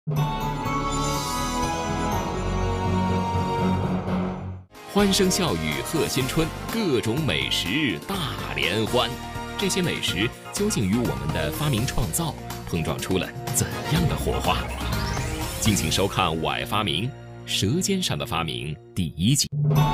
欢声笑语贺新春，各种美食大联欢。这些美食究竟与我们的发明创造碰撞出了怎样的火花？敬请收看《我爱发明》舌尖上的发明第1集。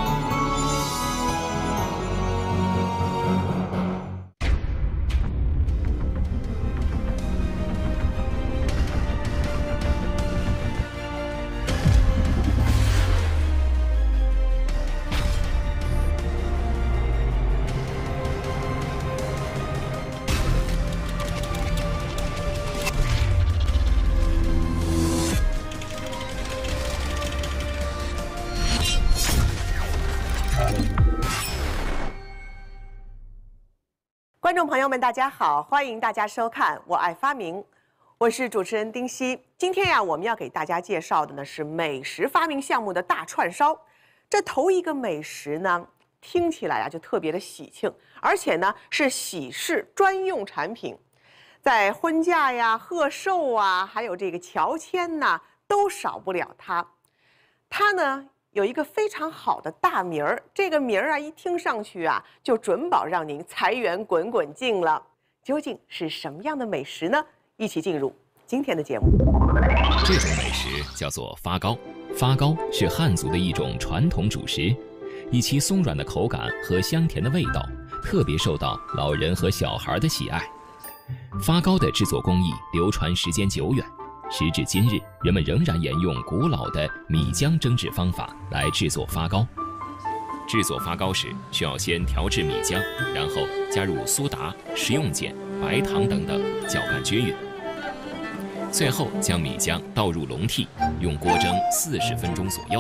观众朋友们，大家好，欢迎大家收看《我爱发明》，我是主持人丁熙。今天呀，我们要给大家介绍的呢是美食发明项目的大串烧。这头一个美食呢，听起来啊就特别的喜庆，而且呢是喜事专用产品，在婚嫁呀、贺寿啊，还有这个乔迁呐，都少不了它。它呢有一个非常好的大名儿，这个名儿啊，一听上去啊，就准保让您财源滚滚进了。究竟是什么样的美食呢？一起进入今天的节目。 这种美食叫做发糕，发糕是汉族的一种传统主食，以其松软的口感和香甜的味道，特别受到老人和小孩的喜爱。发糕的制作工艺流传时间久远。时至今日，人们仍然沿用古老的米浆蒸制方法来制作发糕。制作发糕时，需要先调制米浆，然后加入苏打、食用碱、白糖等等，搅拌均匀。最后将米浆倒入笼屉，用锅蒸40分钟左右。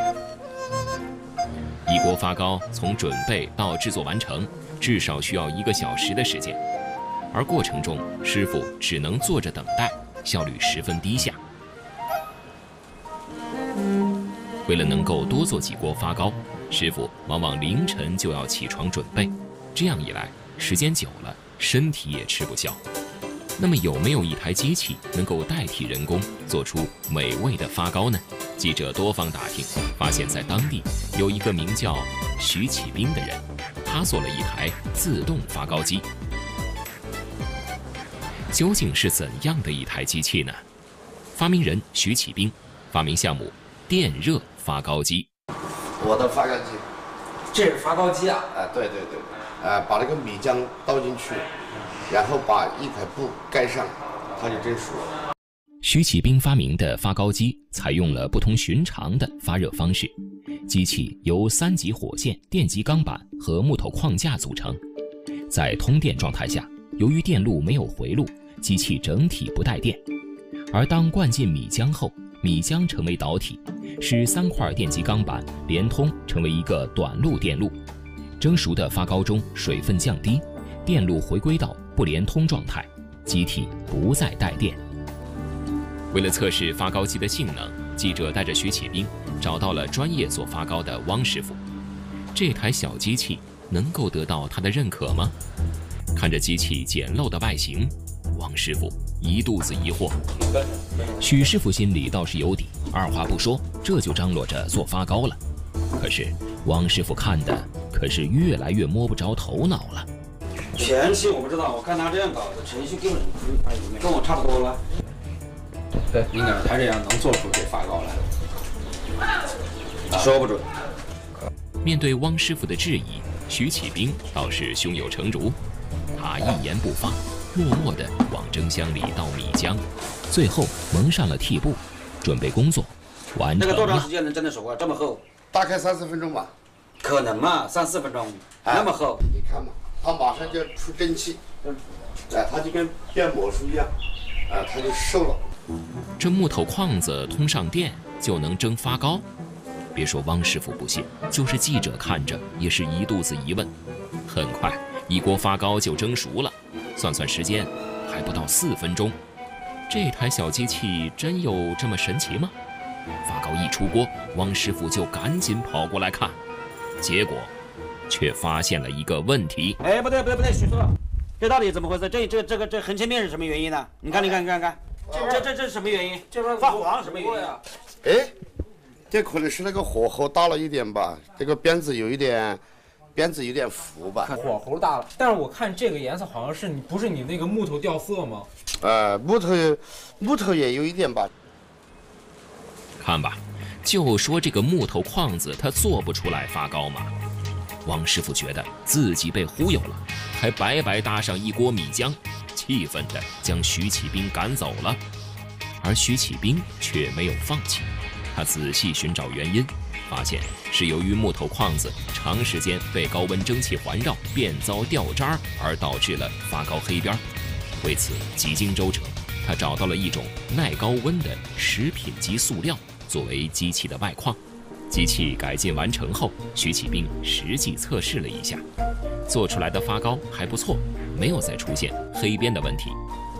一锅发糕从准备到制作完成，至少需要1个小时的时间，而过程中师傅只能坐着等待，效率十分低下。为了能够多做几锅发糕，师傅往往凌晨就要起床准备，这样一来，时间久了，身体也吃不消。那么有没有一台机器能够代替人工做出美味的发糕呢？记者多方打听，发现在当地有一个名叫徐启兵的人，他做了一台自动发糕机。究竟是怎样的一台机器呢？发明人徐启兵，发明项目电热发糕机。 我的发糕机， 这是发糕机啊？ 对，把那个米浆倒进去，然后把一块布盖上，它就蒸熟了。 徐启兵发明的发糕机采用了不同寻常的发热方式，机器由3级火箭、电极钢板和木头框架组成，在通电状态下，由于电路没有回路，机器整体不带电。而当灌进米浆后，米浆成为导体，使3块电极钢板连通成为一个短路电路。蒸熟的发糕中水分降低，电路回归到不连通状态，机体不再带电。为了测试发糕机的性能，记者带着徐启兵找到了专业做发糕的汪师傅。这台小机器能够得到他的认可吗？看着机器简陋的外形，汪师傅一肚子疑惑。许师傅心里倒是有底，二话不说，这就张罗着做发糕了。可是汪师傅看的可是越来越摸不着头脑了。 前期我不知道，我看他这样搞的程序根本跟我差不多了。对，应该他这样能做出这发糕来，说不准。 面对汪师傅的质疑，徐启兵倒是胸有成竹，他一言不发，默默地往蒸箱里倒米浆，最后蒙上了屉布，准备工作完成了。 那个多长时间能蒸得熟啊？这么厚？ 大概30分钟吧。 可能嘛，3、4分钟，那么厚？ 你看嘛，它马上就要出蒸汽，它就跟变魔术一样，它就熟了。 这木头框子通上电就能蒸发糕？别说汪师傅不信，就是记者看着也是一肚子疑问。很快，一锅发糕就蒸熟了，算算时间，还不到4分钟。这台小机器真有这么神奇吗？发糕一出锅，汪师傅就赶紧跑过来看，结果却发现了一个问题。 哎，不对，徐叔，这到底怎么回事？这横切面是什么原因呢？你看。 这是什么原因？这边发黄什么原因啊？ 哎，这可能是那个火候大了一点吧，这个鞭子有点浮吧。 火候大了，但是我看这个颜色好像是不是你那个木头掉色吗？ 木头也有一点吧。 看吧，就说这个木头框子它做不出来发糕嘛。汪师傅觉得自己被忽悠了，还白白搭上一锅米浆，气愤地将徐启兵赶走了。而徐启兵却没有放弃，他仔细寻找原因，发现是由于木头框子长时间被高温蒸汽环绕，变遭掉渣而导致了发糕黑边。为此几经周折，他找到了一种耐高温的食品级塑料作为机器的外框。机器改进完成后，徐启兵实际测试了一下，做出来的发糕还不错，没有再出现黑边的问题。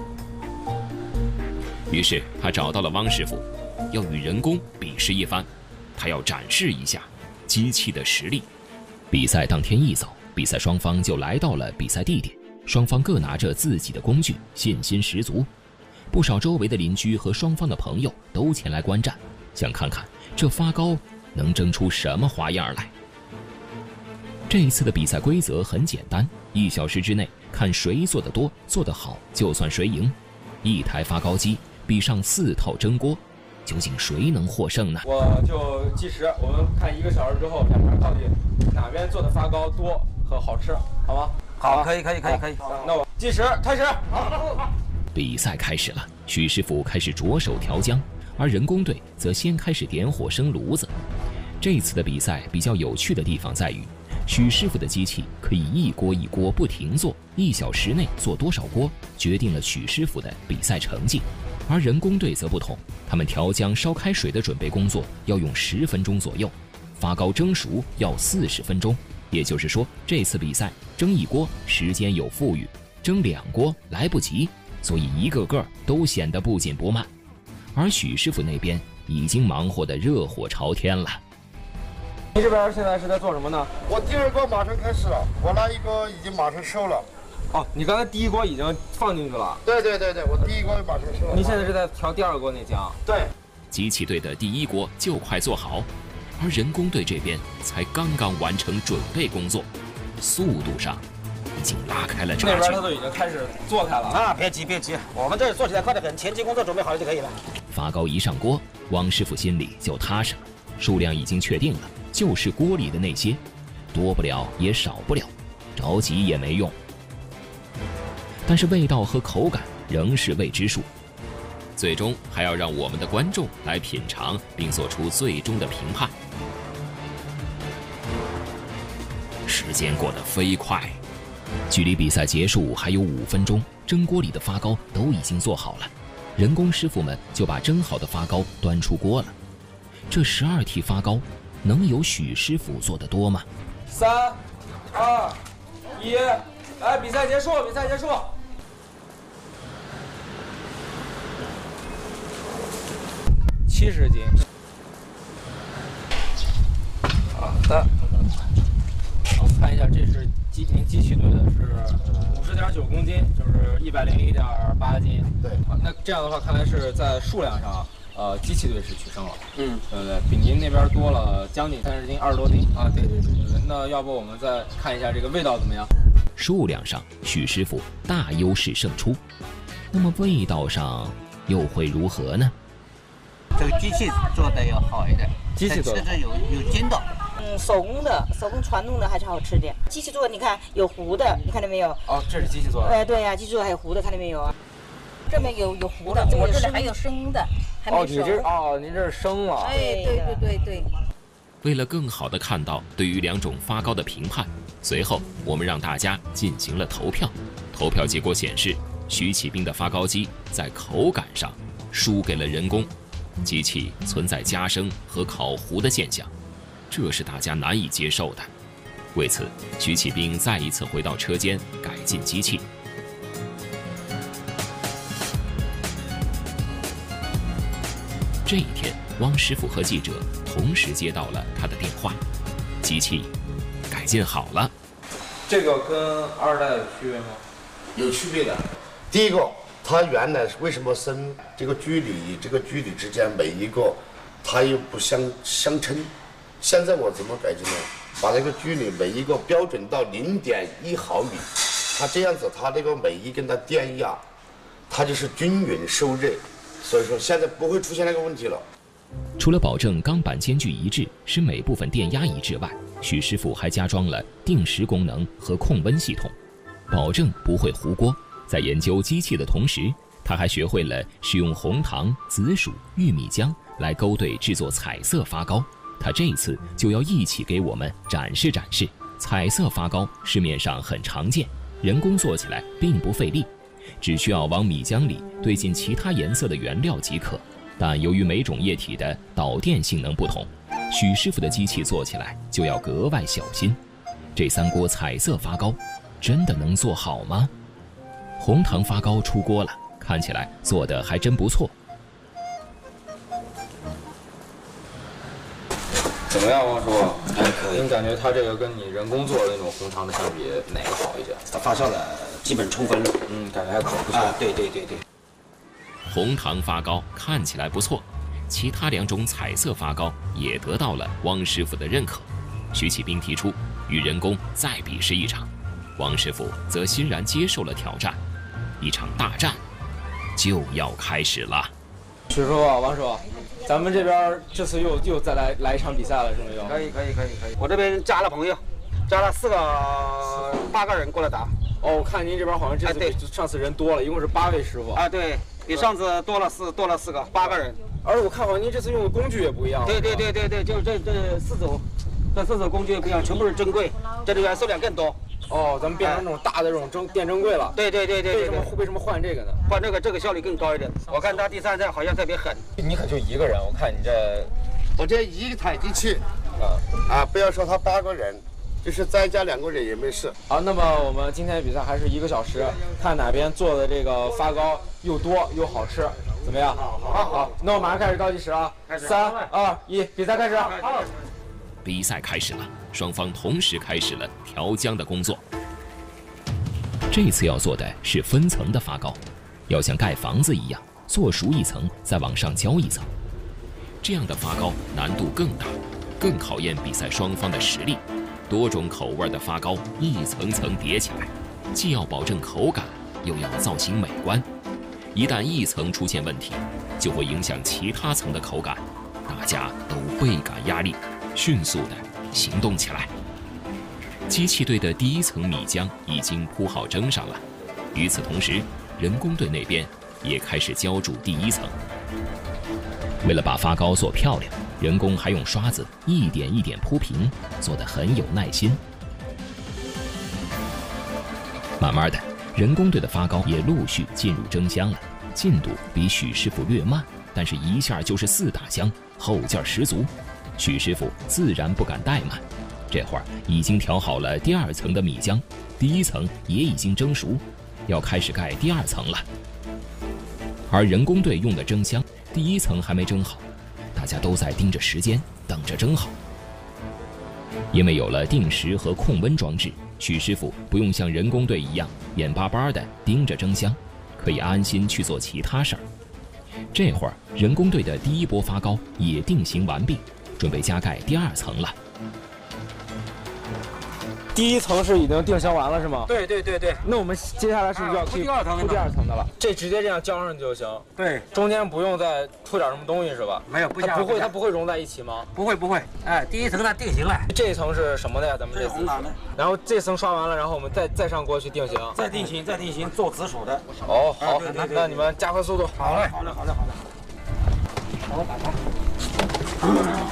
于是他找到了汪师傅，要与人工比试一番，他要展示一下机器的实力。比赛当天一早，比赛双方就来到了比赛地点，双方各拿着自己的工具，信心十足。不少周围的邻居和双方的朋友都前来观战，想看看这发糕能蒸出什么花样来。这一次的比赛规则很简单，1小时之内看谁做得多做得好就算谁赢。一台发糕机比上4套蒸锅，究竟谁能获胜呢？ 我就计时，我们看1个小时之后两边到底哪边做的发糕多和好吃，好吗？ 好，可以。 那我计时开始。 比赛开始了，许师傅开始着手调浆，而人工队则先开始点火生炉子。这次的比赛比较有趣的地方在于，许师傅的机器可以一锅一锅不停做，1小时内做多少锅，决定了许师傅的比赛成绩。而人工队则不同，他们调浆、烧开水的准备工作要用10分钟左右，发糕蒸熟要40分钟。也就是说，这次比赛蒸1锅时间有富裕，蒸2锅来不及，所以一个个都显得不紧不慢。而许师傅那边已经忙活得热火朝天了。 你这边现在是在做什么呢？ 我第2锅马上开始了，我那一锅已经马上收了。 哦，你刚才第1锅已经放进去了。 对，我第1锅马上收了。 你现在是在调第2锅那浆？ 对。 机器队的第1锅就快做好，而人工队这边才刚刚完成准备工作，速度上已经拉开了差距。 那边他都已经开始做开了啊！别急，我们这做起来快得很，前期工作准备好了就可以了。 发糕一上锅，汪师傅心里就踏实了，数量已经确定了，就是锅里的那些，多不了也少不了，着急也没用。但是味道和口感仍是未知数，最终还要让我们的观众来品尝并做出最终的评判。时间过得飞快，距离比赛结束还有5分钟，蒸锅里的发糕都已经做好了，人工师傅们就把蒸好的发糕端出锅了。这12屉发糕能有许师傅做得多吗 ？3、2、1，来，比赛结束！ 70斤。好的，我们看一下，这是您机器队的是50.9公斤，就是101.8斤。 对， 那这样的话，看来是在数量上，机器队是取胜了。对不对？比您那边多了将近30斤，20多斤啊。对。那要不我们再看一下这个味道怎么样？ 数量上，许师傅大优势胜出，那么味道上又会如何呢？ 这个机器做的要好一点， 机器做的吃着有筋道。 手工传统的还是好吃点。机器做的你看有糊的，你看到没有？ 哦，这是机器做的。 对呀，机器做的还有糊的，看到没有啊？这边有糊的，我这里还有生的，还没熟。 您这是生了。 哎，对。 为了更好地看到对于2种发糕的评判，随后我们让大家进行了投票。投票结果显示，徐启兵的发糕机在口感上输给了人工，机器存在加生和烤糊的现象，这是大家难以接受的。为此，徐启兵再一次回到车间改进机器。这一天，汪师傅和记者同时接到了他的电话，机器改进好了。 这个跟2代有区别吗？ 有区别的。第一个， 它原来为什么生这个距离之间每一个它又不相称？现在我怎么改进呢？把这个距离每一个标准到0.1毫米，它这样子，它这个每一根的电压，它就是均匀受热，所以说现在不会出现那个问题了。 除了保证钢板间距一致，使每部分电压一致外，许师傅还加装了定时功能和控温系统，保证不会糊锅。在研究机器的同时，他还学会了使用红糖、紫薯、玉米浆来勾兑制作彩色发糕。他这次就要一起给我们展示展示。彩色发糕市面上很常见，人工做起来并不费力，只需要往米浆里兑进其他颜色的原料即可。但由于每种液体的导电性能不同，许师傅的机器做起来就要格外小心。这3锅彩色发糕真的能做好吗？红糖发糕出锅了，看起来做得还真不错。 怎么样，王师傅？ 还可以。 你感觉它这个跟你人工做的那种红糖的相比，哪个好一些？ 发酵的基本充分了。 感觉还可不错。 对。 红糖发糕看起来不错，其他2种彩色发糕也得到了汪师傅的认可。徐启兵提出与人工再比试一场，汪师傅则欣然接受了挑战。一场大战就要开始了。 许师傅，王师傅，咱们这边这次又再来一场比赛了，是没有？ 可以。我这边加了朋友，加了8个人过来打。 哦，我看您这边好像这次比上次人多了，一共是8位师傅。 对，比上次多了4个，8个人。 而且我看好像您这次用的工具也不一样。 对，就这4种，这4种工具不一样，全部是珍贵，这里边数量更多。 哦，咱们变成那种大的这种电珍贵了。对。为什么换这个呢？ 换这个效率更高一点。我看他第3站好像特别狠。 你可就1个人，我看你这， 我这1台机器，不要说他8个人，就是再加2个人也没事。 好，那么我们今天的比赛还是1个小时，看哪边做的这个发糕又多又好吃，怎么样？好，那我马上开始倒计时啊！3、2、1，比赛开始。 比赛开始了，双方同时开始了调浆的工作。这次要做的是分层的发糕，要像盖房子一样，做熟一层，再往上浇一层。这样的发糕难度更大，更考验比赛双方的实力。多种口味的发糕一层层叠起来，既要保证口感，又要造型美观。一旦一层出现问题，就会影响其他层的口感，大家都倍感压力，迅速地行动起来。机器队的第1层米浆已经铺好蒸上了，与此同时，人工队那边也开始浇筑第1层。为了把发糕做漂亮，人工还用刷子一点一点铺平，做得很有耐心。慢慢的，人工队的发糕也陆续进入蒸箱了，进度比许师傅略慢，但是一下就是4大箱，后劲十足。许师傅自然不敢怠慢，这会儿已经调好了第2层的米浆，第1层也已经蒸熟，要开始盖第2层了。而人工队用的蒸箱，第1层还没蒸好，大家都在盯着时间，等着蒸好。因为有了定时和控温装置，许师傅不用像人工队一样眼巴巴地盯着蒸箱，可以安心去做其他事儿。这会儿，人工队的第1波发糕也定型完毕，准备加盖第2层了。 第1层是已经定型完了是吗？ 对。 那我们接下来是不是要铺第2层的了？这直接这样浇上去就行。对，中间不用再铺点什么东西是吧？ 没有， 它不会融在一起吗？ 不会。第1层它定型了。 这一层是什么的呀？咱们这红糖的。 然后这层刷完了，然后我们再上锅去定型。 再定型，做紫薯的。 哦，好，那你们加快速度。 好嘞。我打开。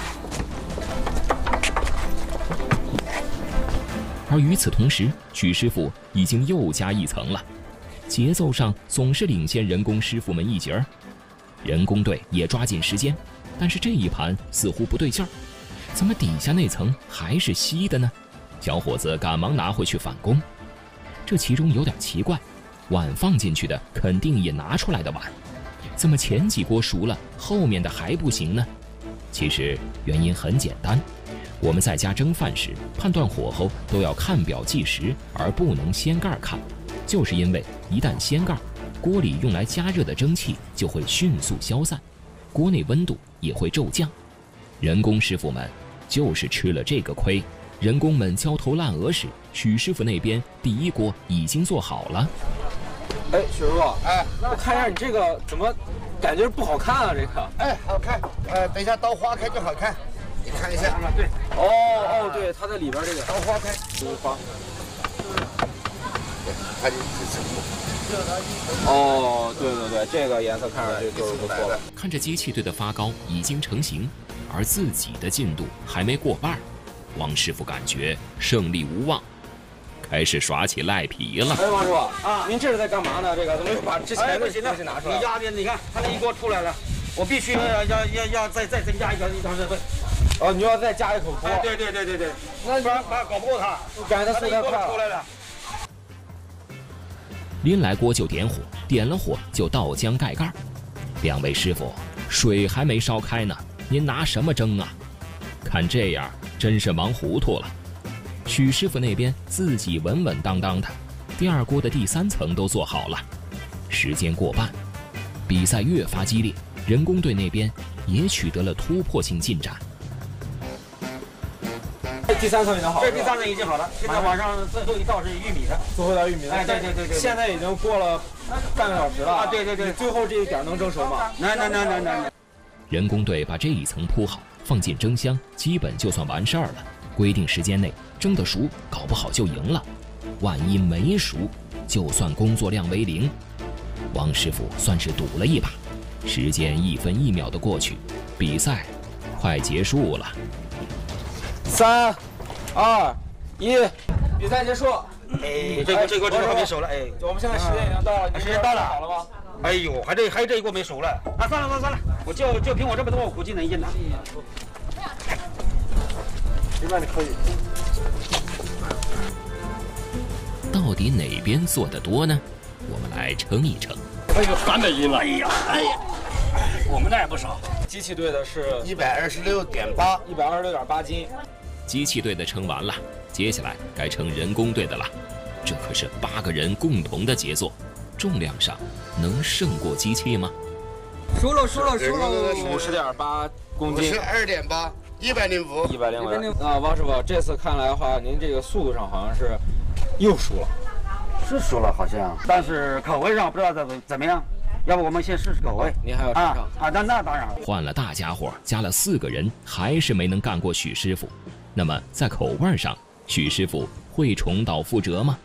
而与此同时，许师傅已经又加1层了，节奏上总是领先人工师傅们1截儿。人工队也抓紧时间，但是这一盘似乎不对劲儿，怎么底下那层还是稀的呢？小伙子赶忙拿回去返工。这其中有点奇怪，碗放进去的肯定也拿出来的碗，怎么前几锅熟了，后面的还不行呢？其实原因很简单，我们在家蒸饭时判断火候都要看表计时，而不能掀盖看，就是因为一旦掀盖， 锅里用来加热的蒸汽就会迅速消散，锅内温度也会骤降。人工师傅们就是吃了这个亏。人工们焦头烂额时，许师傅那边第一锅已经做好了。 哎，许师傅，哎，我看一下你这个怎么感觉不好看啊？这个， 哎，好看，等一下刀划开就好看，你看一下。 对，哦，对，它在里边这个刀划开， 花。 看就是成功。 哦，对，这个颜色看上去就是不错了。 看着机器队的发糕已经成型，而自己的进度还没过半，王师傅感觉胜利无望，开始耍起赖皮了。 哎，王师傅啊，您这是在干嘛呢？这个怎么又把之前的东西拿出来？ 你压的，你看它那一锅出来了，我必须要再增加一条热水。 哦，你要再加一口锅。 对，那不然搞不过它， 感觉它速度快出来了。 拎来锅就点火，点了火就倒浆盖盖。两位师傅，水还没烧开呢，您拿什么蒸啊？看这样真是忙糊涂了。许师傅那边自己稳稳当当的，第二锅的第3层都做好了。时间过半，比赛越发激烈，人工队那边也取得了突破性进展。 第3层已经好了， 这第3层已经好了，现在往上最后一道是玉米的， 最后一道玉米的。 哎，对， 现在已经过了半个小时了啊！对， 最后这一点能蒸熟吗？ 能。 人工队把这一层铺好，放进蒸箱，基本就算完事儿了。规定时间内蒸得熟，搞不好就赢了。万一没熟，就算工作量为0。王师傅算是赌了一把。时间1分1秒的过去，比赛快结束了。 3、2、1，比赛结束。 哎，这锅正好没熟了。哎， 我们现在时间已经到了， 时间到了， 好了吗？ 哎呦，还这一锅没熟了。啊，算了，我就凭我这么多，我估计能赢的。 那你可以。 到底哪边做的多呢？我们来称一称。 哎呦，300斤了！哎呀，我们那也不少。 机器队的是 126.8 斤。 机器队的称完了，接下来该称人工队的了。这可是8个人共同的杰作，重量上能胜过机器吗？ 输了，50.8公斤 ，52.8。105。 啊，王师傅，这次看来的话，您这个速度上好像是又输了。 是输了好像，但是口味上不知道怎么样。要不我们先试试口味？ 您还要尝尝啊？那当然了。 换了大家伙，加了4个人，还是没能干过许师傅。那么在口味上，许师傅会重蹈覆辙吗？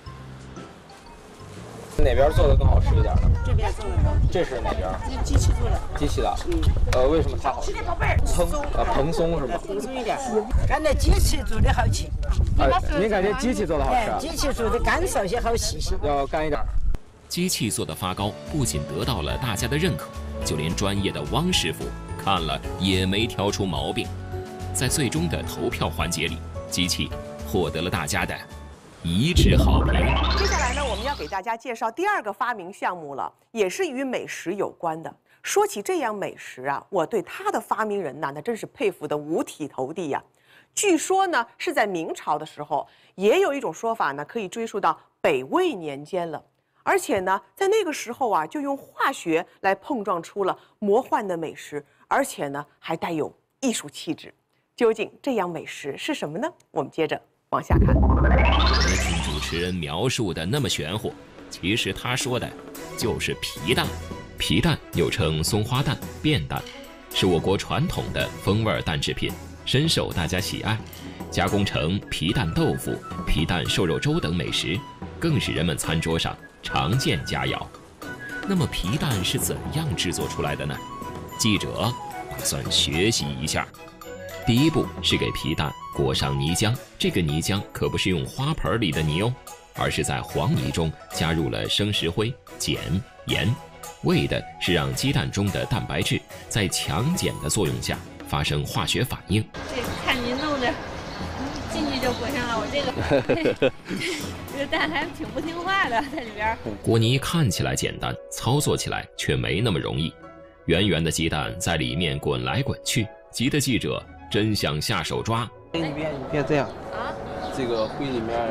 哪边做的更好吃一点呢？ 这边做的。 这是哪边？ 机器做的。 机器的。为什么它好吃？蓬松是吗？ 蓬松一点。感觉机器做的好吃。 您感觉机器做的好吃？ 机器做的干燥些，好细些。 要干一点。 机器做的发糕不仅得到了大家的认可，就连专业的汪师傅看了也没挑出毛病。在最终的投票环节里，机器获得了大家的一致好评。 接下来呢，我们要给大家介绍第2个发明项目了，也是与美食有关的。说起这样美食啊，我对它的发明人呐，那真是佩服得五体投地呀。据说呢，是在明朝的时候，也有一种说法呢，可以追溯到北魏年间了。而且呢，在那个时候啊，就用化学来碰撞出了魔幻的美食，而且呢，还带有艺术气质。究竟这样美食是什么呢？我们接着往下看。 别听主持人描述的那么玄乎，其实他说的就是皮蛋。皮蛋又称松花蛋、便蛋，是我国传统的风味蛋制品，深受大家喜爱。加工成皮蛋豆腐、皮蛋瘦肉粥等美食，更是人们餐桌上常见佳肴。那么皮蛋是怎样制作出来的呢？记者打算学习一下。第一步是给皮蛋裹上泥浆，这个泥浆可不是用花盆里的泥哦，而是在黄泥中加入了生石灰、碱、盐，为的是让鸡蛋中的蛋白质在强碱的作用下发生化学反应。 这看您弄的，进去就裹上了，我这个蛋还挺不听话的，在里边。 裹泥看起来简单，操作起来却没那么容易。圆圆的鸡蛋在里面滚来滚去，急得记者真想下手抓。 你别这样啊！这个灰里面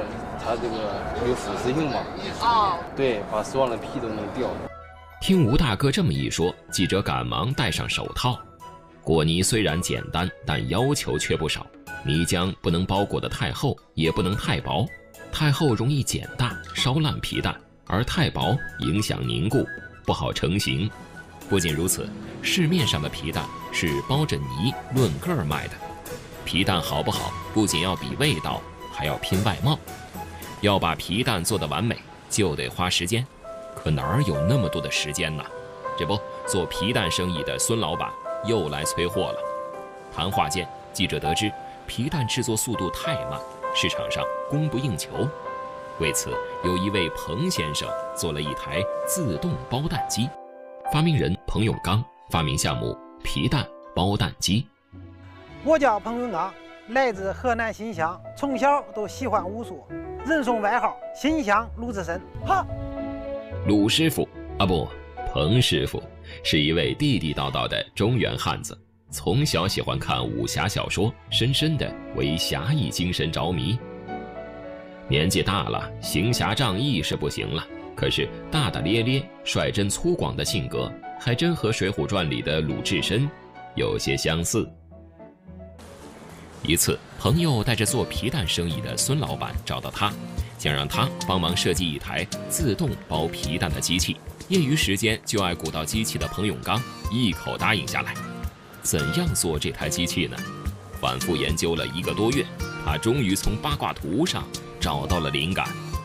它这个有腐蚀性嘛。 哦， 对，把所有的皮都弄掉。 听吴大哥这么一说，记者赶忙戴上手套。果泥虽然简单，但要求却不少。泥浆不能包裹得太厚，也不能太薄。太厚容易碱大，烧烂皮蛋；而太薄影响凝固，不好成型。不仅如此，市面上的皮蛋是包着泥论个儿卖的。皮蛋好不好，不仅要比味道，还要拼外貌。要把皮蛋做得完美，就得花时间。可哪儿有那么多的时间呢？这不，做皮蛋生意的孙老板又来催货了。谈话间，记者得知皮蛋制作速度太慢，市场上供不应求。为此，有一位彭先生做了一台自动包蛋机。发明人彭永刚发明项目皮蛋包蛋机。 我叫彭永刚，来自河南新乡，从小都喜欢武术，人送外号“新乡鲁智深”。哈， 鲁师傅啊不，彭师傅是一位地地道道的中原汉子，从小喜欢看武侠小说，深深的为侠义精神着迷。年纪大了，行侠仗义是不行了，可是大大咧咧、率真粗犷的性格，还真和《水浒传》里的鲁智深有些相似。一次，朋友带着做皮蛋生意的孙老板找到他，想让他帮忙设计一台自动包皮蛋的机器。业余时间就爱鼓捣机器的彭永刚一口答应下来。怎样做这台机器呢？反复研究了1个多月，他终于从八卦图上找到了灵感。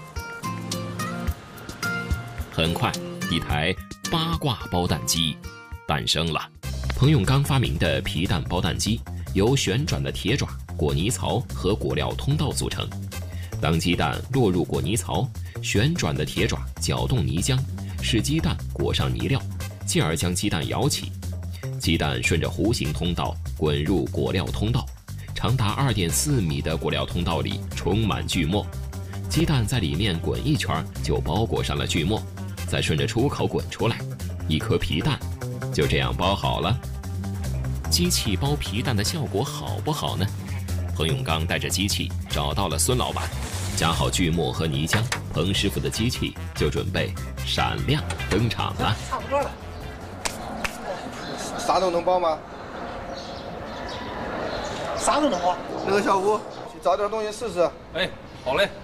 很快，一台八卦包蛋机诞生了。彭永刚发明的皮蛋包蛋机由旋转的铁爪、果泥槽和果料通道组成。当鸡蛋落入果泥槽，旋转的铁爪搅动泥浆，使鸡蛋裹上泥料，继而将鸡蛋舀起。鸡蛋顺着弧形通道滚入果料通道，长达2.4米的果料通道里充满锯末。鸡蛋在里面滚一圈就包裹上了锯末，再顺着出口滚出来，一颗皮蛋就这样包好了。机器包皮蛋的效果好不好呢？彭永刚带着机器找到了孙老板，加好锯末和泥浆，彭师傅的机器就准备闪亮登场了。 差不多了。 啥都能包吗？ 啥都能包。 那个小吴，去找点东西试试。 哎，好嘞。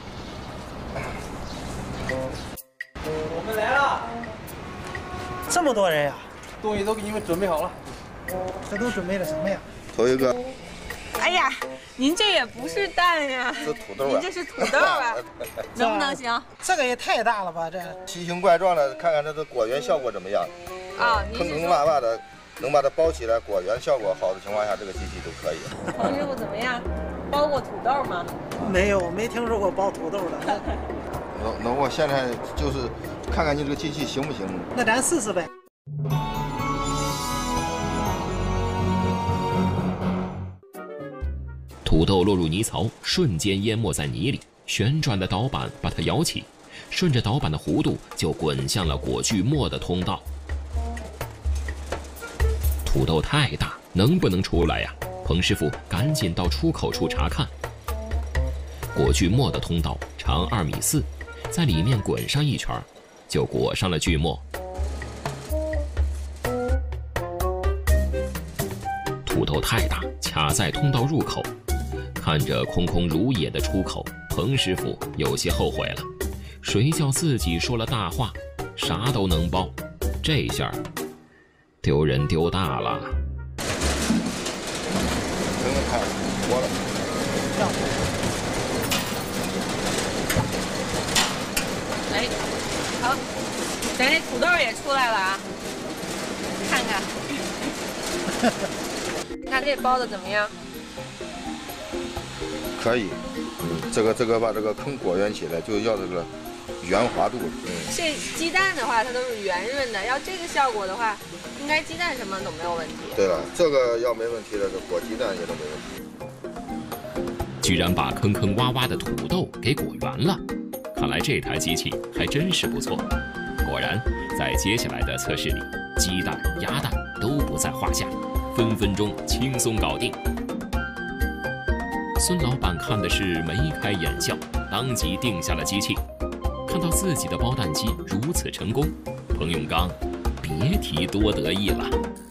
我们来了。这么多人呀！ 东西都给你们准备好了。 这都准备了什么呀？ 头一个。 哎呀，您这也不是蛋呀， 是土豆啊！ 您这是土豆啊，能不能行？ 这个也太大了吧！这奇形怪状的，看看它的果园效果怎么样。 啊， 坑坑洼洼的，能把它包起来，果园效果好的情况下，这个机器都可以。 彭师傅怎么样？包过土豆吗？ 没有，没听说过包土豆的。 那我现在就是看看你这个机器行不行。 那咱试试呗。 土豆落入泥槽，瞬间淹没在泥里。旋转的导板把它舀起，顺着导板的弧度就滚向了果锯末的通道。土豆太大，能不能出来呀？彭师傅赶紧到出口处查看。果锯末的通道长2.4米，在里面滚上一圈，就裹上了锯末。土豆太大，卡在通道入口。看着空空如也的出口，彭师傅有些后悔了。谁叫自己说了大话，啥都能包，这下丢人丢大了。 真的太多了。 哎，好，咱这土豆也出来了啊，看看，看这包的怎么样？ 可以，这个把这个坑果圆起来，就要这个圆滑度。 这鸡蛋的话，它都是圆润的，要这个效果的话，应该鸡蛋什么都没有问题。 对了，这个要没问题的，这裹鸡蛋也都没问题。 居然把坑坑洼洼的土豆给裹圆了，看来这台机器还真是不错。果然，在接下来的测试里，鸡蛋、鸭蛋都不在话下，分分钟轻松搞定。 孙老板看的是眉开眼笑，当即定下了机器。看到自己的包蛋机如此成功，彭永刚别提多得意了。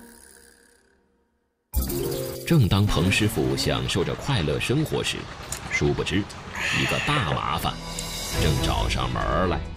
正当彭师傅享受着快乐生活时，殊不知一个大麻烦正找上门来。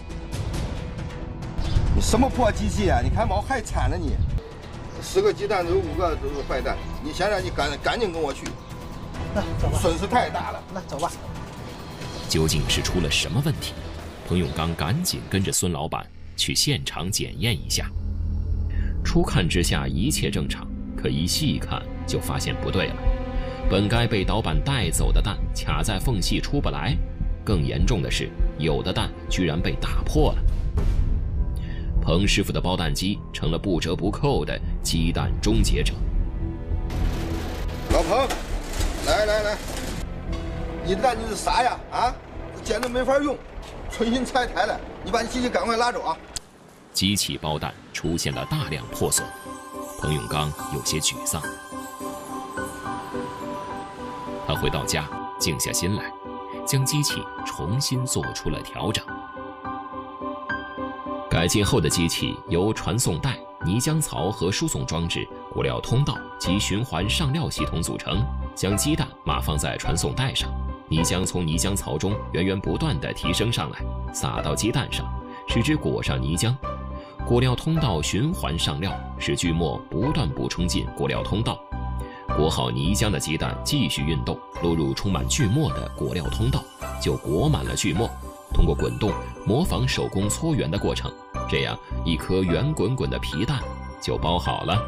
你什么破机器啊？你看毛还掺了你！10个鸡蛋有5个都是坏蛋，你现在你赶紧跟我去， 那走吧， 损失太大了。 那走吧。 究竟是出了什么问题？彭永刚赶紧跟着孙老板去现场检验一下。初看之下一切正常，可一细看就发现不对了。本该被导板带走的蛋卡在缝隙出不来，更严重的是，有的蛋居然被打破了。彭师傅的包蛋机成了不折不扣的鸡蛋终结者。 老彭，来，你的蛋就是啥呀？啊，简直没法用，重新拆台了。你把你机器赶快拉走啊！ 机器包蛋出现了大量破损，彭永刚有些沮丧。他回到家，静下心来，将机器重新做出了调整。改进后的机器由传送带、泥浆槽和输送装置、果料通道及循环上料系统组成。将鸡蛋码放在传送带上，泥浆从泥浆槽中源源不断地提升上来，撒到鸡蛋上，使之裹上泥浆。果料通道循环上料，使锯末不断补充进果料通道。裹好泥浆的鸡蛋继续运动，落入充满锯末的果料通道，就裹满了锯末。通过滚动模仿手工搓圆的过程，这样一颗圆滚滚的皮蛋就包好了。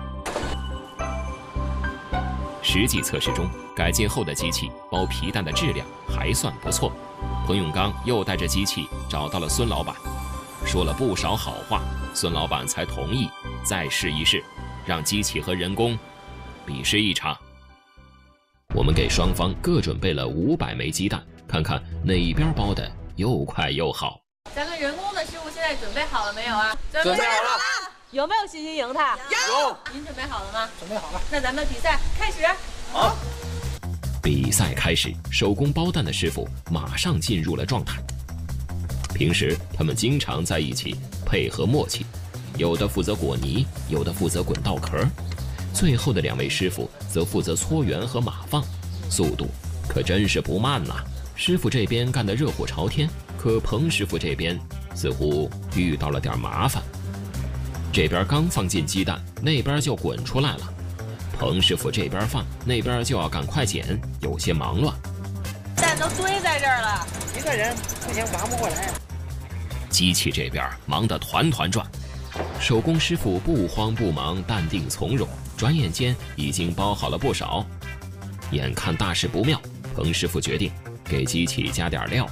实际测试中，改进后的机器包皮蛋的质量还算不错。彭永刚又带着机器找到了孙老板，说了不少好话，孙老板才同意再试一试，让机器和人工比试一场。我们给双方各准备了500枚鸡蛋，看看哪一边包的又快又好。 咱们人工的师傅现在准备好了没有啊？ 准备好了。 有没有信心赢他？ 有。 您准备好了吗？ 准备好了。 那咱们比赛开始。 好。 比赛开始，手工包蛋的师傅马上进入了状态。平时他们经常在一起配合默契，有的负责裹泥，有的负责滚稻壳，最后的2位师傅则负责搓圆和码放，速度可真是不慢呐。师傅这边干得热火朝天，可彭师傅这边似乎遇到了点麻烦。这边刚放进鸡蛋，那边就滚出来了。彭师傅这边放，那边就要赶快捡，有些忙乱。 蛋都堆在这儿了， 一个人不行，忙不过来。 机器这边忙得团团转，手工师傅不慌不忙，淡定从容，转眼间已经包好了不少。眼看大事不妙，彭师傅决定给机器加点料。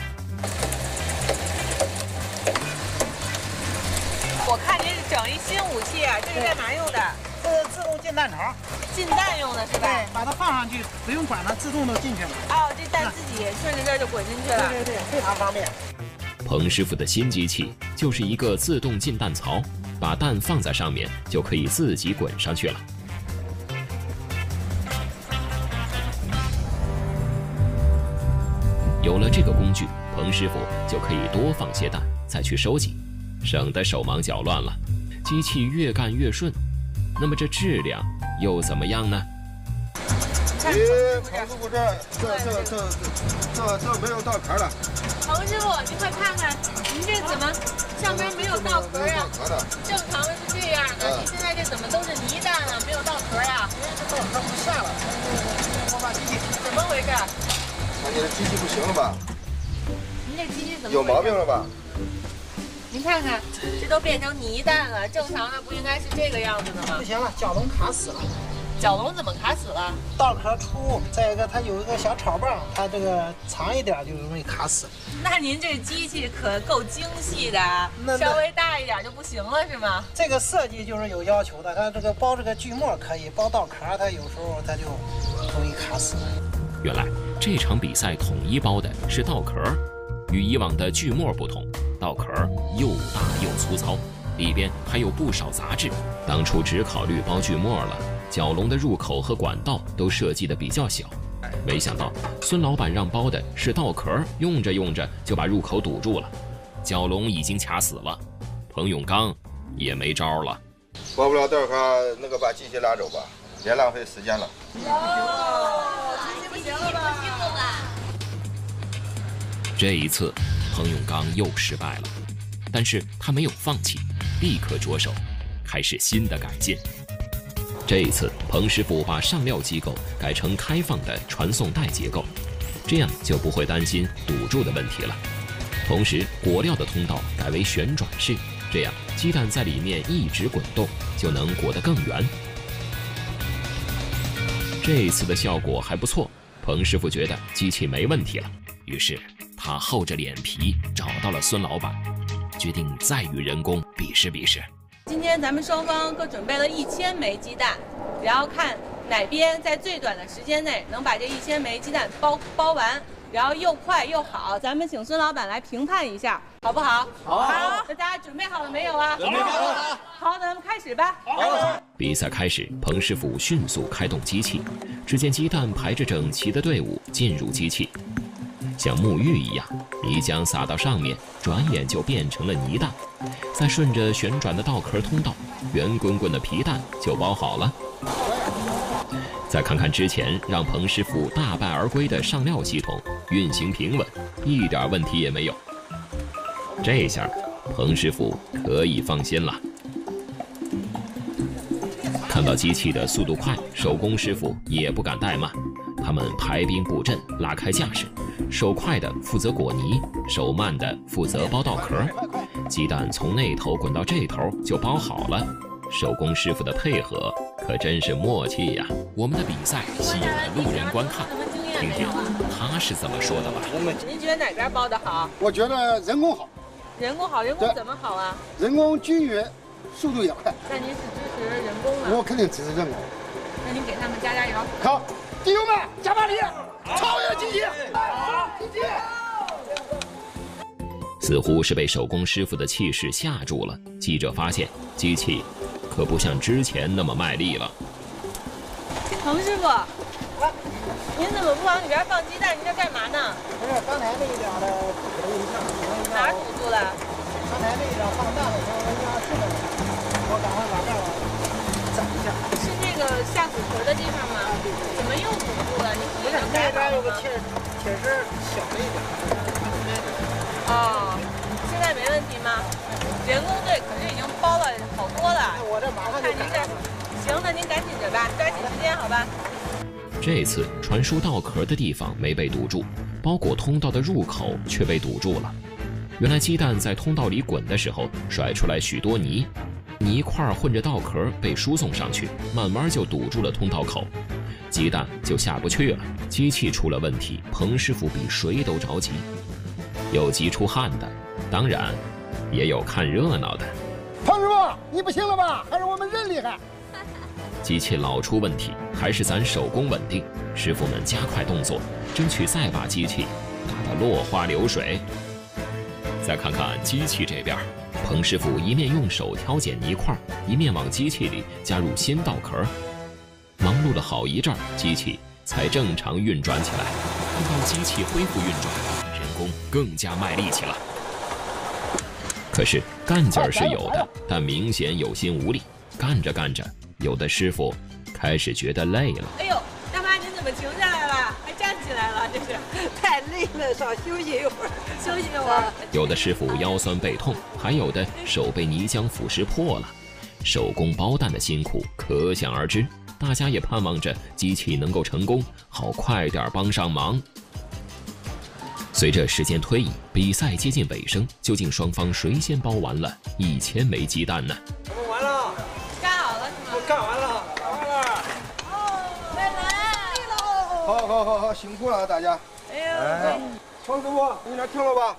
我看您是整一新武器啊，这是干嘛用的？ 这是自动进蛋槽， 进蛋用的是吧？ 对，把它放上去，不用管它，自动都进去了。 哦，这蛋自己顺着这儿就滚进去了。 对，非常方便。 彭师傅的新机器就是一个自动进蛋槽，把蛋放在上面就可以自己滚上去了。有了这个工具，彭师傅就可以多放些蛋，再去收集，省得手忙脚乱了。机器越干越顺，那么这质量又怎么样呢？ 彭师傅这没有稻壳了。 彭师傅，您快看看，您这怎么上边没有稻壳呀？正常的是这样的，您现在这怎么都是泥蛋啊，没有稻壳呀？ 这稻壳不下了，我把机器怎么回事？ 那你的机器不行了吧？ 您这机器怎么有毛病了吧？ 您看看，这都变成泥蛋了，正常的不应该是这个样子的吗？ 不行了，角笼卡死了。 角笼怎么卡死了？ 稻壳粗，再一个它有一个小草棒，它这个长一点就容易卡死。 那您这机器可够精细的，稍微大一点就不行了是吗？ 这个设计就是有要求的，它这个包这个锯末可以，包稻壳它有时候它就容易卡死。 原来这场比赛统一包的是稻壳，与以往的锯末不同，稻壳又大又粗糙，里边还有不少杂质。当初只考虑包锯末了，角笼的入口和管道都设计的比较小， 没想到孙老板让包的是稻壳，用着用着就把入口堵住了，蛟龙已经卡死了，彭永刚也没招了。 包不了豆壳，那个把机器拉走吧，别浪费时间了。 机器不行了吧？ 这一次，彭永刚又失败了，但是他没有放弃，立刻着手开始新的改进。这一次，彭师傅把上料机构改成开放的传送带结构，这样就不会担心堵住的问题了。同时，裹料的通道改为旋转式，这样鸡蛋在里面一直滚动，就能裹得更圆。这一次的效果还不错，彭师傅觉得机器没问题了，于是他厚着脸皮找到了孙老板，决定再与人工比试比试。 今天咱们双方各准备了1000枚鸡蛋，然后看哪边在最短的时间内能把这1000枚鸡蛋包完，然后又快又好。咱们请孙老板来评判一下，好不好？好。那大家准备好了没有啊？准备好了。好，那咱们开始吧。好。 比赛开始，彭师傅迅速开动机器，只见鸡蛋排着整齐的队伍进入机器，像沐浴一样，泥浆洒到上面，转眼就变成了泥蛋。再顺着旋转的稻壳通道，圆滚滚的皮蛋就包好了。再看看之前让彭师傅大败而归的上料系统，运行平稳，一点问题也没有。这下彭师傅可以放心了。看到机器的速度快，手工师傅也不敢怠慢，他们排兵布阵，拉开架势，手快的负责裹泥，手慢的负责包稻壳。鸡蛋从那头滚到这头就包好了，手工师傅的配合可真是默契呀！我们的比赛吸引了路人观看，听听他是怎么说的吧。 您觉得哪边包的好？ 我觉得人工好。 人工好，人工怎么好啊？ 人工均匀，速度也快。 那您是支持人工的？ 我肯定支持人工。 那您给他们加油。 好，弟兄们，加把力，超越机器！好，机器！ 似乎是被手工师傅的气势吓住了，记者发现机器可不像之前那么卖力了。 彭师傅，您怎么不往里边放鸡蛋？您这干嘛呢？ 不是，刚才那一点的堵了一下， 哪儿堵住了？ 刚才那一点放蛋的时候，人家是的，我赶快把这儿整一下。 是那个下土壳的地方吗？怎么又堵住了？你不是那边有个铁丝小了一点。 哦，现在没问题吗？人工队可是已经包了好多了。 我这马上就看您这，行，那您赶紧着吧，抓紧时间，好吧？ 这次传输稻壳的地方没被堵住，包裹通道的入口却被堵住了。原来鸡蛋在通道里滚的时候甩出来许多泥，泥块混着稻壳被输送上去，慢慢就堵住了通道口，鸡蛋就下不去了。机器出了问题，彭师傅比谁都着急。有急出汗的，当然也有看热闹的。 彭师傅，你不行了吧？还是我们人厉害。 机器老出问题，还是咱手工稳定。师傅们加快动作，争取再把机器打得落花流水。再看看机器这边，彭师傅一面用手挑拣泥块，一面往机器里加入新稻壳。忙碌了好一阵，机器才正常运转起来。看到机器恢复运转，人工更加卖力气了。可是干劲儿是有的，但明显有心无力。干着干着，有的师傅开始觉得累了。 哎呦，大妈您怎么停下来了？还站起来了？这是太累了，少休息一会儿。 休息一会儿。 有的师傅腰酸背痛，还有的手被泥浆腐蚀破了。手工包蛋的辛苦可想而知，大家也盼望着机器能够成功，好快点帮上忙。随着时间推移，比赛接近尾声，究竟双方谁先包完了1000枚鸡蛋呢？ 我们完了， 干好了是吗？ 我干完了，干完了。 哦，来喽！ 好，辛苦了大家。 哎呦， 彭师傅，你这停了吧？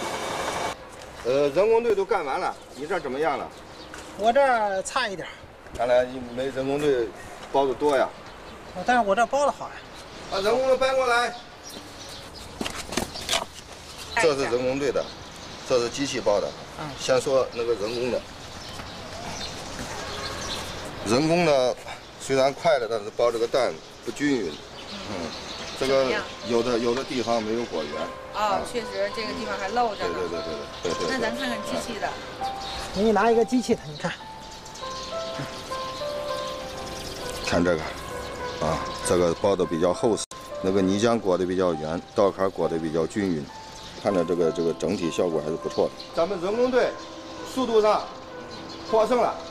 人工队都干完了，你这怎么样了？ 我这儿差一点。 看来你没人工队包的多呀。 但是我这包的好呀。 把人工的搬过来。这是人工队的，这是机器包的。先说那个人工的。人工的虽然快了，但是包这个蛋不均匀。 这个有的地方没有果园。 哦，确实这个地方还漏着呢。 对。 那咱看看机器的。 给你拿一个机器的，你看。 看这个，啊，这个包的比较厚实，那个泥浆裹的比较圆，稻坎裹的比较均匀，看着这个整体效果还是不错的。咱们人工队速度上获胜了，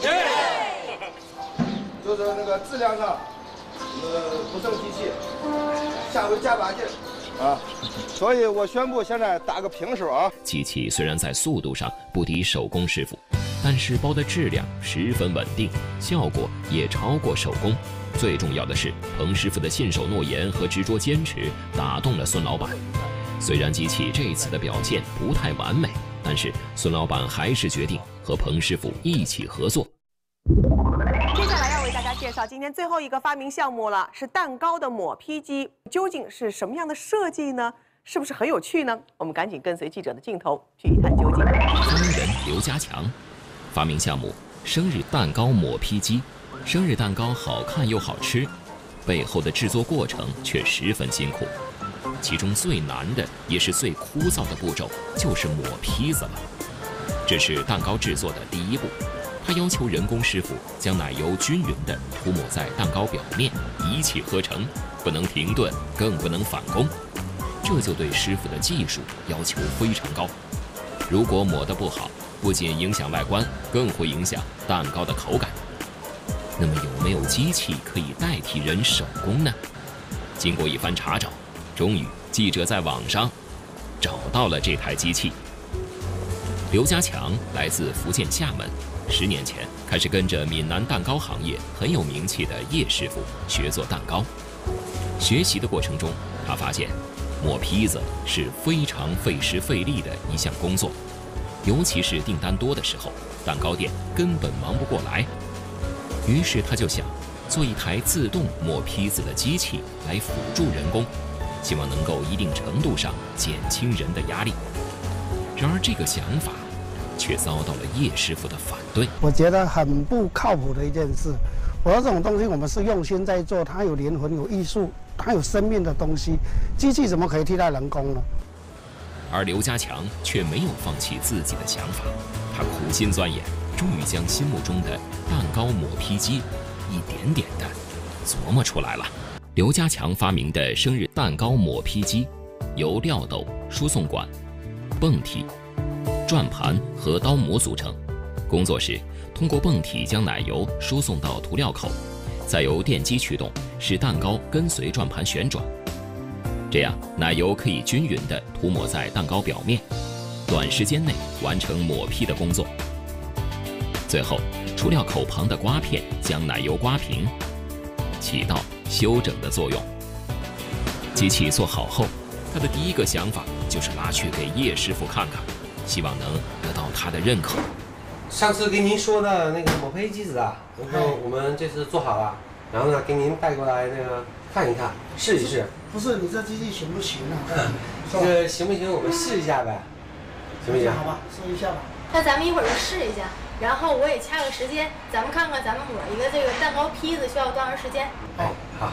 就是那个质量上，不胜提气，下回加把劲啊！所以我宣布现在打个平手啊！ 机器虽然在速度上不敌手工师傅，但是包的质量十分稳定，效果也超过手工。最重要的是，彭师傅的信守诺言和执着坚持打动了孙老板。虽然机器这次的表现不太完美，但是孙老板还是决定和彭师傅一起合作。 接下来要为大家介绍今天最后一个发明项目了，是蛋糕的抹坯机。究竟是什么样的设计呢？是不是很有趣呢？我们赶紧跟随记者的镜头去一探究竟。 发明人刘家强，发明项目生日蛋糕抹坯机。生日蛋糕好看又好吃，背后的制作过程却十分辛苦。其中最难的也是最枯燥的步骤，就是抹坯子了。这是蛋糕制作的第一步，他要求人工师傅将奶油均匀地涂抹在蛋糕表面，一气呵成，不能停顿，更不能返工。这就对师傅的技术要求非常高。如果抹得不好，不仅影响外观，更会影响蛋糕的口感。那么有没有机器可以代替人手工呢？经过一番查找，终于记者在网上找到了这台机器。刘家强来自福建厦门，10年前开始跟着闽南蛋糕行业很有名气的叶师傅学做蛋糕。学习的过程中，他发现抹坯子是非常费时费力的一项工作，尤其是订单多的时候，蛋糕店根本忙不过来。于是他就想做一台自动抹坯子的机器来辅助人工，希望能够一定程度上减轻人的压力。然而这个想法却遭到了叶师傅的反对。 我觉得很不靠谱的一件事。我说这种东西我们是用心在做，它有灵魂、有艺术、它有生命的东西，机器怎么可以替代人工呢？ 而刘家强却没有放弃自己的想法，他苦心钻研，终于将心目中的蛋糕抹坯机一点点地琢磨出来了。刘家强发明的生日蛋糕抹坯机，由料斗、输送管、泵体、转盘和刀模组成。工作时，通过泵体将奶油输送到涂料口，再由电机驱动，使蛋糕跟随转盘旋转。这样，奶油可以均匀地涂抹在蛋糕表面，短时间内完成抹坯的工作。最后，除料口旁的刮片将奶油刮平，起到修整的作用。机器做好后，他的第一个想法就是拿去给叶师傅看看，希望能得到他的认可。 上次跟您说的那个抹坯机子啊，我们这次做好了，然后呢给您带过来那个看一看，试一试。 不是你这机器行不行啊？ 这个行不行？我们试一下呗，行不行？ 好吧，试一下吧。 那咱们一会儿就试一下，然后我也掐个时间，咱们看看咱们抹一个这个蛋糕坯子需要多长时间。 哎，好。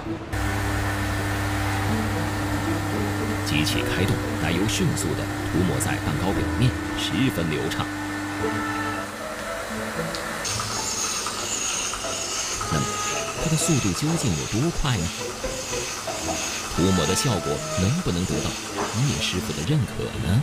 机器开动，奶油迅速地涂抹在蛋糕表面，十分流畅。那么，它的速度究竟有多快呢？涂抹的效果能不能得到叶师傅的认可呢？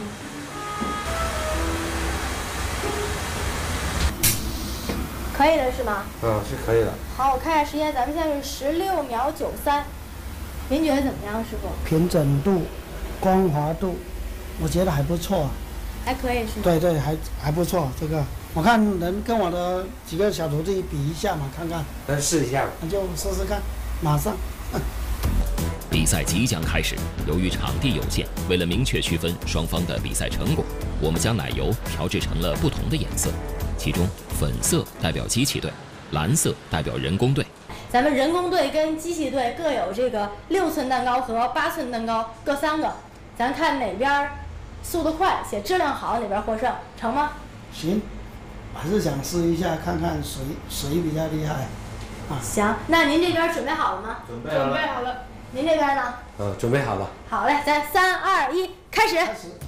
可以的是吗？ 是可以的。 好，我看一下时间，咱们现在是16秒93，您觉得怎么样，师傅？ 平整度、光滑度，我觉得还不错。 还可以是吗？ 对对，还不错。这个我看能跟我的几个小徒弟比一下嘛，看看。 那试一下吧。 那就试试看，马上。 比赛即将开始，由于场地有限，为了明确区分双方的比赛成果，我们将奶油调制成了不同的颜色，其中粉色代表机器队，蓝色代表人工队。 咱们人工队跟机器队各有这个6寸蛋糕和8寸蛋糕各3个，咱看哪边速度快且质量好，哪边获胜，成吗？ 行，还是想试一下，看看谁比较厉害。 行，那您这边准备好了吗？ 准备好了。 您这边呢？ 准备好了。 好嘞，咱3、2、1，开始。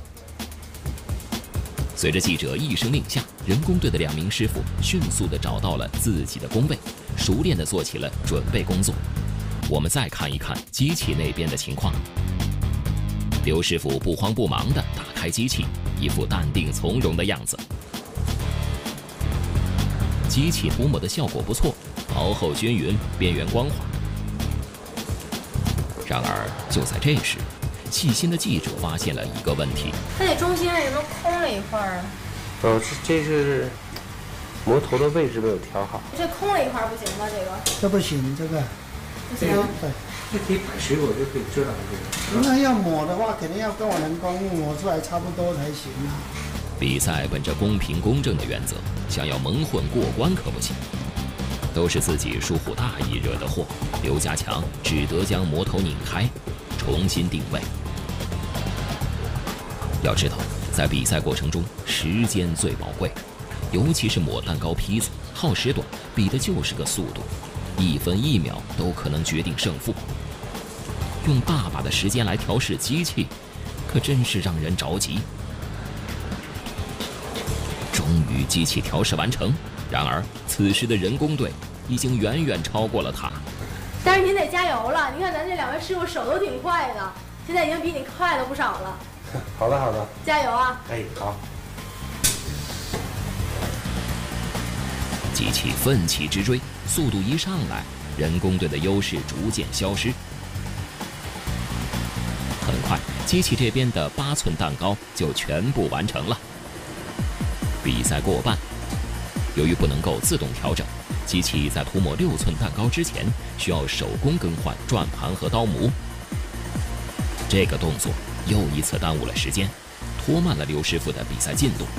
随着记者一声令下，人工队的2名师傅迅速地找到了自己的工位，熟练地做起了准备工作。我们再看一看机器那边的情况。刘师傅不慌不忙地打开机器，一副淡定从容的样子。机器涂抹的效果不错，薄厚均匀，边缘光滑。然而就在这时，细心的记者发现了一个问题： 它这中心为什么空了一块啊？ 这是磨头的位置没有调好。 这空了一块不行吧？ 这不行，这个不行。 对， 这可以摆水果就可以遮挡这个。 那要抹的话，肯定要跟我人工抹出来差不多才行啊。 比赛本着公平公正的原则，想要蒙混过关可不行。都是自己疏忽大意惹的祸，刘家强只得将磨头拧开，重新定位。要知道，在比赛过程中，时间最宝贵，尤其是抹蛋糕坯子，耗时短，比的就是个速度，1分1秒都可能决定胜负。用大把的时间来调试机器，可真是让人着急。终于，机器调试完成。然而，此时的人工队已经远远超过了他。 但是您得加油了，你看咱这2位师傅手都挺快的，现在已经比你快了不少了。 好的，好的， 加油啊！ 哎，好。 机器奋起直追，速度一上来，人工队的优势逐渐消失。很快，机器这边的8寸蛋糕就全部完成了。比赛过半。由于不能够自动调整，机器在涂抹6寸蛋糕之前，需要手工更换转盘和刀模。这个动作又一次耽误了时间，拖慢了刘师傅的比赛进度。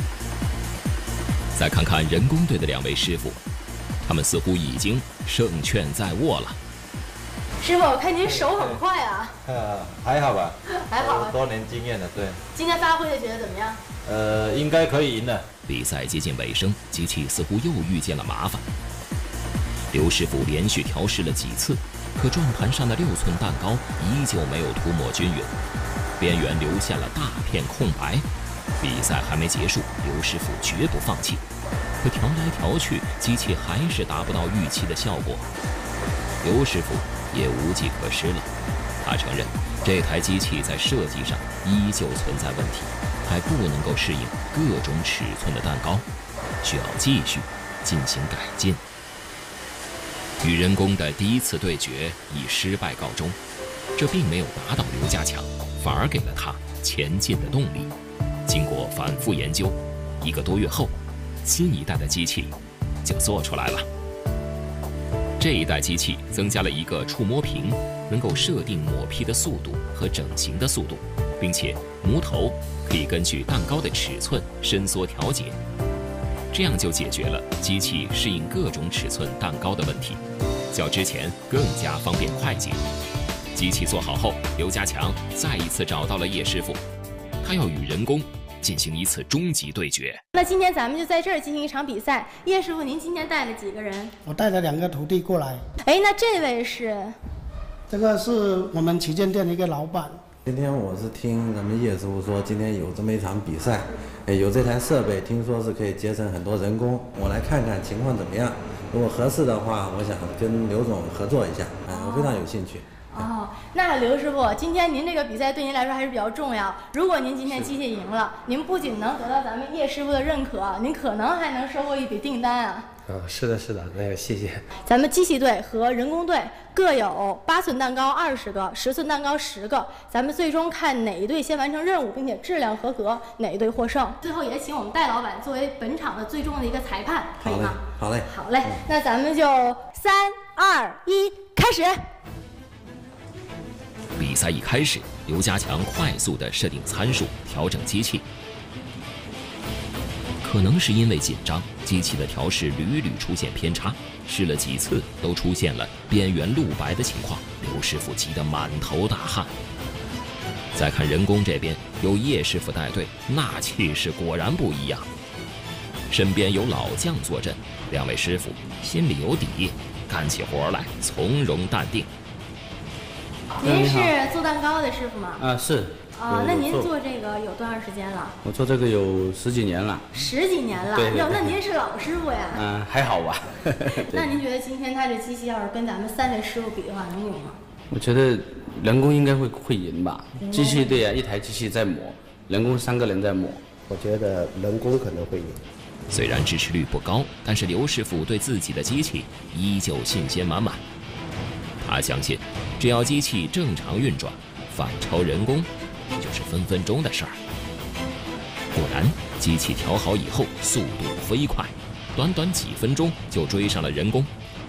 再看看人工队的2位师傅，他们似乎已经胜券在握了。 师傅，我看您手很快啊。 还好吧， 还好， 多年经验了，对。 今天发挥的觉得怎么样？ 应该可以赢的。 比赛接近尾声，机器似乎又遇见了麻烦。刘师傅连续调试了几次，可转盘上的6寸蛋糕依旧没有涂抹均匀，边缘留下了大片空白。比赛还没结束，刘师傅绝不放弃，可调来调去，机器还是达不到预期的效果。刘师傅也无计可施了，他承认这台机器在设计上依旧存在问题，还不能够适应各种尺寸的蛋糕，需要继续进行改进。与人工的第1次对决以失败告终，这并没有打倒刘家强，反而给了他前进的动力。经过反复研究，1个多月后，新一代的机器就做出来了。这一代机器增加了一个触摸屏，能够设定抹坯的速度和整形的速度，并且模头可以根据蛋糕的尺寸伸缩调节，这样就解决了机器适应各种尺寸蛋糕的问题，较之前更加方便快捷。机器做好后，刘家强再一次找到了叶师傅，他要与人工进行一次终极对决。 那今天咱们就在这儿进行一场比赛。叶师傅，您今天带了几个人？ 我带了2个徒弟过来。 哎，那这位是？ 这个是我们旗舰店的一个老板。 今天我是听咱们叶师傅说，今天有这么一场比赛，有这台设备，听说是可以节省很多人工。我来看看情况怎么样，如果合适的话，我想跟刘总合作一下，我非常有兴趣。 哦，那刘师傅，今天您这个比赛对您来说还是比较重要。如果您今天机械赢了，您不仅能得到咱们叶师傅的认可，您可能还能收获一笔订单啊。 是的，是的，那个谢谢。 咱们机器队和人工队各有8寸蛋糕20个，10寸蛋糕10个。咱们最终看哪一队先完成任务，并且质量合格，哪一队获胜。最后也请我们戴老板作为本场的最终的一个裁判，可以吗？ 好嘞， 好嘞。那咱们就3、2、1，开始。 比赛一开始，刘家强快速地设定参数，调整机器。可能是因为紧张，机器的调试屡屡出现偏差，试了几次都出现了边缘露白的情况。刘师傅急得满头大汗。再看人工这边，有叶师傅带队，那气势果然不一样。身边有老将坐镇，2位师傅心里有底，干起活来从容淡定。 您是做蛋糕的师傅吗？ 啊，是。 那您做这个有多长时间了？ 我做这个有10几年了。 10几年了？哟，那您是老师傅呀？ 还好吧。 那您觉得今天他这机器要是跟咱们3位师傅比的话，能赢吗？ 我觉得人工应该会赢吧。机器对呀，一台机器在磨，人工3个人在磨。 我觉得人工可能会赢。 虽然支持率不高，但是刘师傅对自己的机器依旧信心满满。他相信，只要机器正常运转，反超人工就是分分钟的事儿。果然，机器调好以后，速度飞快，短短几分钟就追上了人工。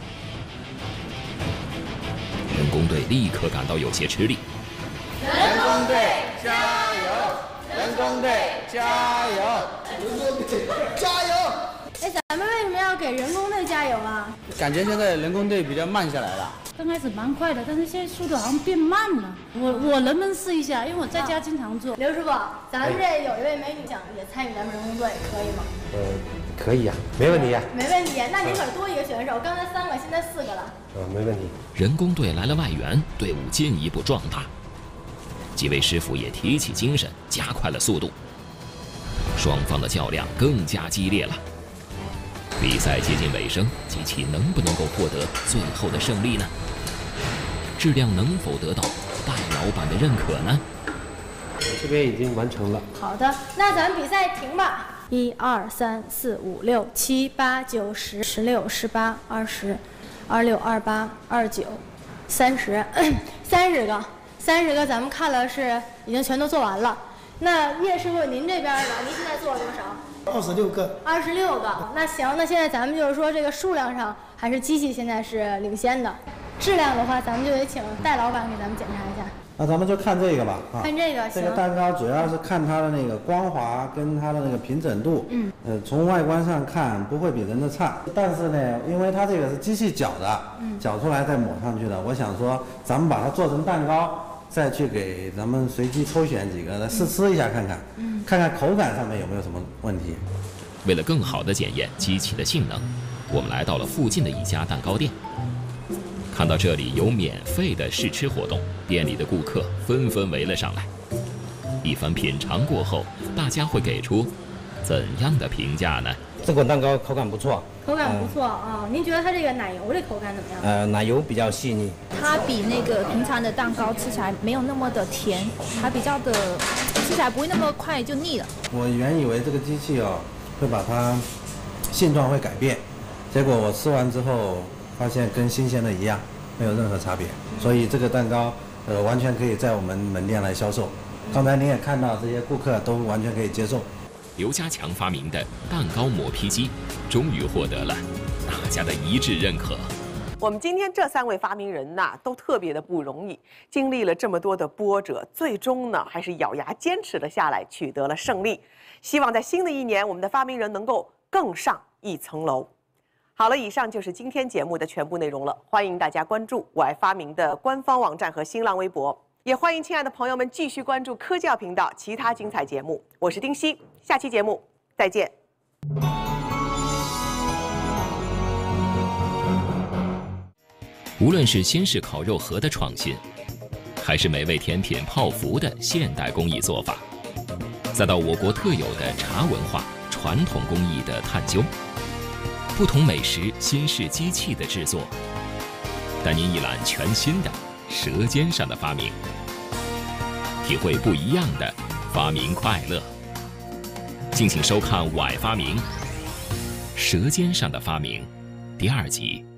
人工队立刻感到有些吃力。 人工队加油！人工队加油！人工队加油！ 哎，咱们为什么要给人工队加油啊？ 感觉现在人工队比较慢下来了。 刚开始蛮快的，但是现在速度好像变慢了。我能不能试一下？因为我在家经常做。 刘师傅，咱们这有一位美女想也参与咱们人工队，可以吗？ 可以呀，没问题呀。 没问题，那您可多一个选手，刚才3个，现在4个了。 没问题。 人工队来了外援，队伍进一步壮大。几位师傅也提起精神，加快了速度。双方的较量更加激烈了。比赛接近尾声，机器能不能够获得最后的胜利呢？质量能否得到戴老板的认可呢？ 这边已经完成了。 好的，那咱们比赛停吧。1、2、3、4、5、6、7、8、9、10、16、18、20、26、28、29、30个，咱们看了是已经全都做完了。那叶师傅，您这边呢？您现在做了多少 ？26个。 26个。那行，那现在咱们就是说这个数量上还是机器现在是领先的，质量的话，咱们就得请戴老板给咱们检查一下。 那咱们就看这个吧。 看这个。 这个蛋糕主要是看它的那个光滑跟它的那个平整度。从外观上看不会比人的差，但是呢，因为它这个是机器搅的，搅出来再抹上去的。我想说，咱们把它做成蛋糕。再去给咱们随机抽选几个来试吃一下看看，看看口感上面有没有什么问题。 为了更好地检验机器的性能，我们来到了附近的一家蛋糕店。看到这里有免费的试吃活动，店里的顾客纷纷围了上来。一番品尝过后，大家会给出怎样的评价呢？ 这款蛋糕口感不错， 口感不错啊。您觉得它这个奶油这口感怎么样？ 奶油比较细腻， 它比那个平常的蛋糕吃起来没有那么的甜，它比较的吃起来不会那么快就腻了。 我原以为这个机器会把它性状会改变，结果我吃完之后发现跟新鲜的一样，没有任何差别。所以这个蛋糕完全可以在我们门店来销售。刚才您也看到，这些顾客都完全可以接受。 刘家强发明的蛋糕磨坯机，终于获得了大家的一致认可。 我们今天这3位发明人呐，都特别的不容易，经历了这么多的波折，最终呢还是咬牙坚持了下来，取得了胜利。希望在新的一年，我们的发明人能够更上一层楼。好了，以上就是今天节目的全部内容了。欢迎大家关注我爱发明的官方网站和新浪微博。也欢迎亲爱的朋友们继续关注科教频道其他精彩节目。我是丁熙，下期节目再见。 无论是新式烤肉盒的创新，还是美味甜品泡芙的现代工艺做法，再到我国特有的茶文化传统工艺的探究，不同美食新式机器的制作，带您一览全新的舌尖上的发明，体会不一样的发明快乐。敬请收看《我爱发明》，舌尖上的发明第2集。